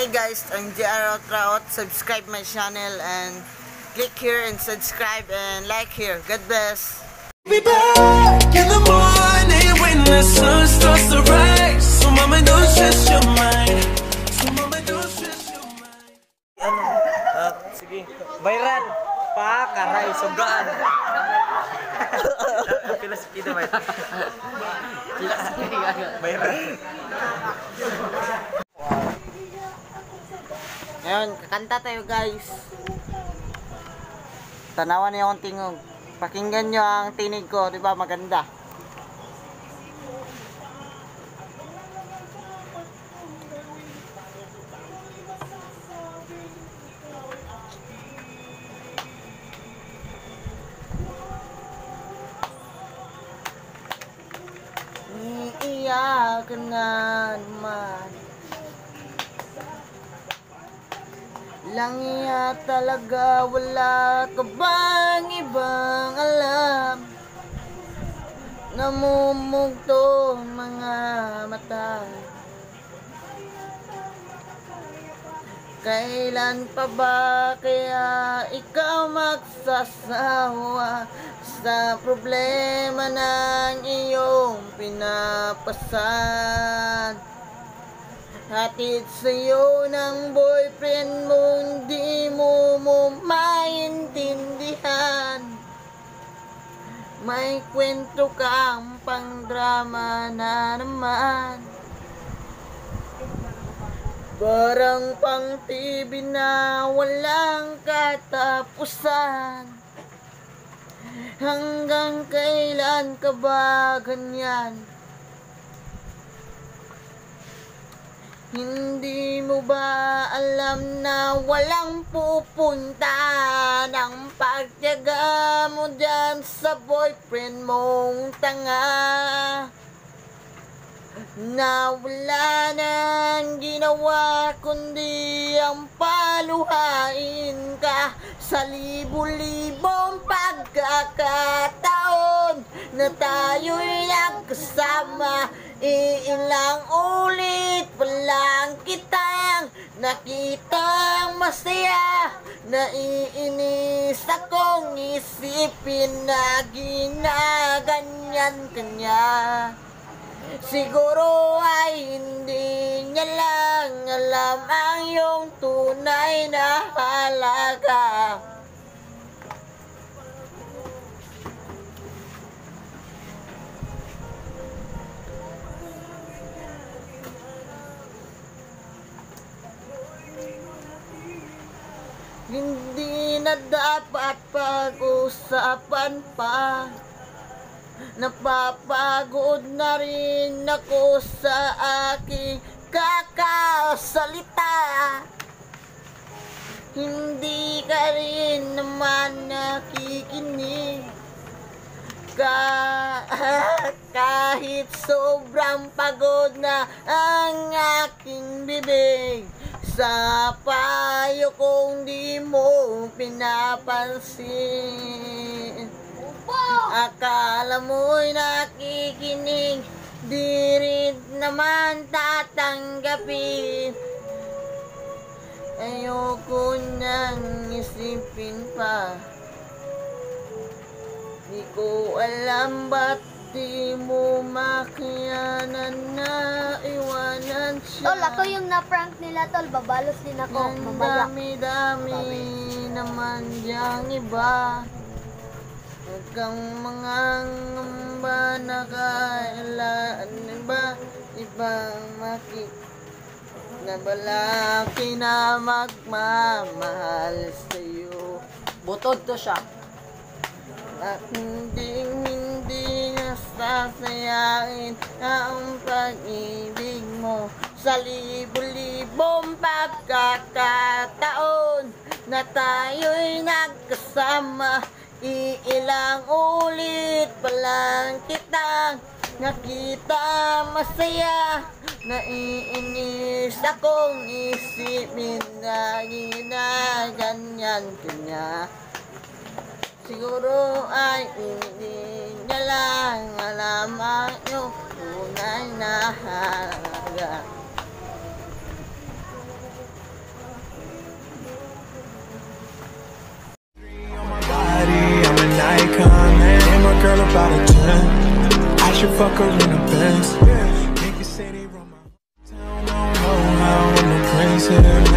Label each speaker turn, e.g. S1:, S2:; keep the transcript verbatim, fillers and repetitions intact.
S1: Hi guys, I'm J R Traot. Subscribe my channel and click here and subscribe and like here. God bless.
S2: Be back in the morning when the sun starts to rise. So mama, don't stress your mind. So mama, don't stress your mind.
S3: Ano? Uh, sige. Viral. Pa, karay, sogaan. Philosophy naman. Viral.
S1: Ngayon, kakanta tayo guys. Tanawan niyo akong tingog. Pakinggan nyo ang tinig ko, di ba maganda? Iiyak na naman. Langya talaga, wala ka bang ibang alam? Namumugto mga mata. Kailan pa ba kaya ikaw magsasawa sa problema ng iyong pinapasan? Hatid sa'yo ng boyfriend mo, hindi mo mo maintindihan. May kwento kang pang drama na naman. Parang pang T V na walang katapusan. Hanggang kailan ka ba ganyan? Hindi mo ba alam na walang pupunta ng pagtiyaga mo dyan sa boyfriend mong tanga? Na wala nang ginawa kundi ang paluhain ka sa libu-libong pagkakataon na tayo'y nagkasama. Iilang ulit pa lang kitang nakitang masaya. Naiinis akong isipin na ginaganyan kanya. Siguro ay hindi niya lang alam ang iyong tunay na halaga. Hindi na dapat pag-usapan pa. Napapagod na rin ako sa aking kakasalita. Hindi ka rin naman nakikinig. Ka kahit sobrang pagod na ang aking bibig, sa payo kong di mo pinapansin. Akala mo'y nakikinig, di rin naman tatanggapin. Ayoko nang isipin pa. Di ko alam ba't di mo makiyanan na iwanan siya.
S4: Tol, ako yung na-prank nila, tol. Babalos din ako.
S1: Ang
S4: Mamaya.
S1: dami-dami naman diyang iba. Huwag kang mga ngamba na kailan ba ibang makik na balaki na magmamahal sa'yo.
S3: Butod to siya.
S1: At hindi hindi niya sasayain ang pag-ibig mo sa libo-libong pagkakataon na tayo'y nagkasama. Iilang ulit pa lang kitang nakita masaya. Naiinis akong isipin na ginaganyan kanya. Siguro ay hindi niya lang alam ang iyong tunay na halaga.
S2: should fuck her in a Benz. Niggas say they run my town, don't know how I'm a prince here.